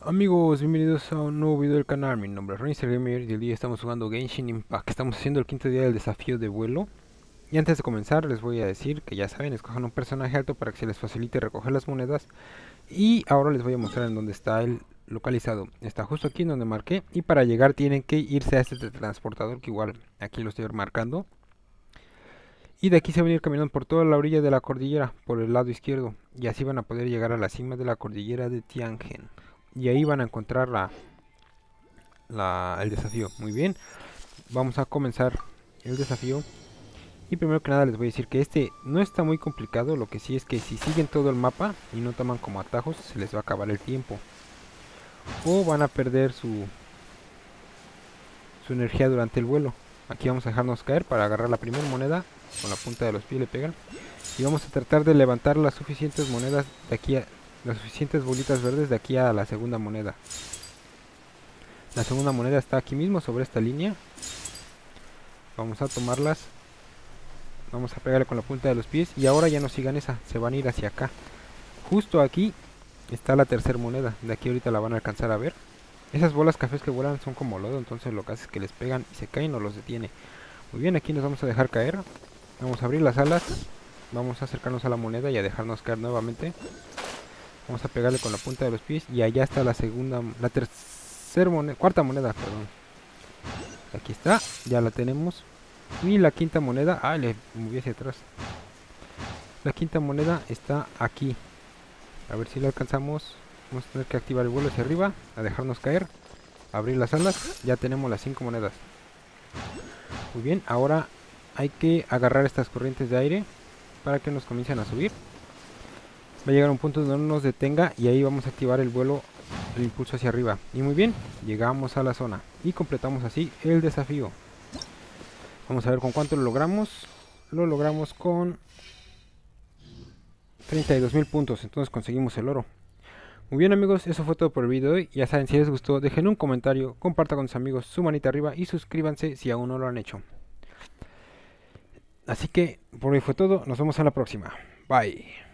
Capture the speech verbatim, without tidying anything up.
Amigos, bienvenidos a un nuevo video del canal. Mi nombre es Rainser Gamer y el día estamos jugando Genshin Impact. Estamos haciendo el quinto día del desafío de vuelo. Y antes de comenzar les voy a decir que ya saben, escojan un personaje alto para que se les facilite recoger las monedas. Y ahora les voy a mostrar en dónde está el localizado. Está justo aquí en donde marqué. Y para llegar tienen que irse a este transportador que igual aquí lo estoy marcando. Y de aquí se van a ir caminando por toda la orilla de la cordillera, por el lado izquierdo. Y así van a poder llegar a la cima de la cordillera de Tianjin. Y ahí van a encontrar la, la, el desafío. Muy bien, vamos a comenzar el desafío. Y primero que nada les voy a decir que este no está muy complicado. Lo que sí es que si siguen todo el mapa y no toman como atajos, se les va a acabar el tiempo. O van a perder su, su energía durante el vuelo. Aquí vamos a dejarnos caer para agarrar la primera moneda. Con la punta de los pies le pegan. Y vamos a tratar de levantar las suficientes monedas de aquí a... las suficientes bolitas verdes de aquí a la segunda moneda. La segunda moneda está aquí mismo sobre esta línea. Vamos a tomarlas. Vamos a pegarle con la punta de los pies. Y ahora ya no sigan esa, se van a ir hacia acá. Justo aquí está la tercera moneda. De aquí ahorita la van a alcanzar a ver. Esas bolas cafés que vuelan son como lodo, entonces lo que hace es que les pegan y se caen o los detiene. Muy bien, aquí nos vamos a dejar caer. Vamos a abrir las alas. Vamos a acercarnos a la moneda y a dejarnos caer nuevamente. Vamos a pegarle con la punta de los pies. Y allá está la segunda, la tercera moneda, cuarta moneda, perdón. Aquí está, ya la tenemos. Y la quinta moneda, ah, le moví hacia atrás. La quinta moneda está aquí. A ver si la alcanzamos. Vamos a tener que activar el vuelo hacia arriba, a dejarnos caer. Abrir las alas, ya tenemos las cinco monedas. Muy bien, ahora hay que agarrar estas corrientes de aire para que nos comiencen a subir. Va a llegar a un punto donde no nos detenga y ahí vamos a activar el vuelo, el impulso hacia arriba. Y muy bien, llegamos a la zona y completamos así el desafío. Vamos a ver con cuánto lo logramos. Lo logramos con treinta y dos mil puntos, entonces conseguimos el oro. Muy bien amigos, eso fue todo por el video de hoy. Ya saben, si les gustó, dejen un comentario, compartan con sus amigos, su manita arriba y suscríbanse si aún no lo han hecho. Así que por hoy fue todo, nos vemos en la próxima. Bye.